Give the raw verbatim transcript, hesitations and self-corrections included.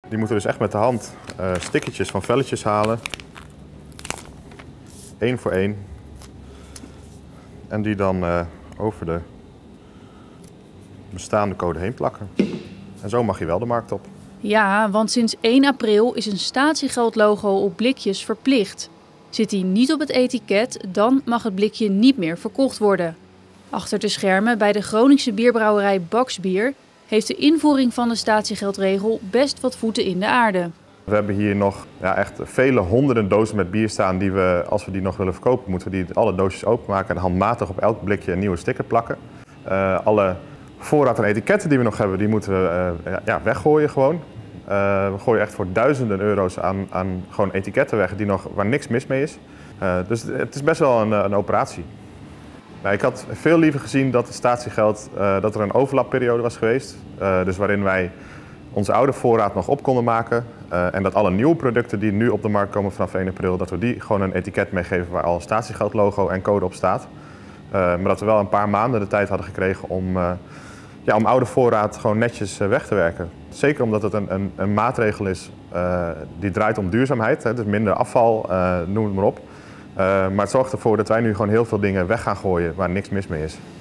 Die moeten dus echt met de hand uh, stickertjes van velletjes halen. Eén voor één. En die dan uh, over de bestaande code heen plakken. En zo mag je wel de markt op. Ja, want sinds één april is een statiegeldlogo op blikjes verplicht. Zit die niet op het etiket, dan mag het blikje niet meer verkocht worden. Achter de schermen bij de Groningse bierbrouwerij Baksbier heeft de invoering van de statiegeldregel best wat voeten in de aarde. We hebben hier nog ja, echt vele honderden dozen met bier staan die we, als we die nog willen verkopen, moeten we die alle doosjes openmaken en handmatig op elk blikje een nieuwe sticker plakken. Uh, alle voorraad en etiketten die we nog hebben, die moeten we uh, ja, weggooien gewoon. Uh, we gooien echt voor duizenden euro's aan, aan gewoon etiketten weg die nog, waar niks mis mee is. Uh, dus het is best wel een, een operatie. Nou, ik had veel liever gezien dat het statiegeld, uh, dat er een overlapperiode was geweest. Uh, dus waarin wij onze oude voorraad nog op konden maken. Uh, en dat alle nieuwe producten die nu op de markt komen vanaf één april, dat we die gewoon een etiket meegeven waar al statiegeldlogo en code op staat. Uh, maar dat we wel een paar maanden de tijd hadden gekregen om, uh, ja, om oude voorraad gewoon netjes uh, weg te werken. Zeker omdat het een, een, een maatregel is uh, die draait om duurzaamheid. Hè, dus minder afval, uh, noem het maar op. Uh, maar het zorgt ervoor dat wij nu gewoon heel veel dingen weg gaan gooien waar niks mis mee is.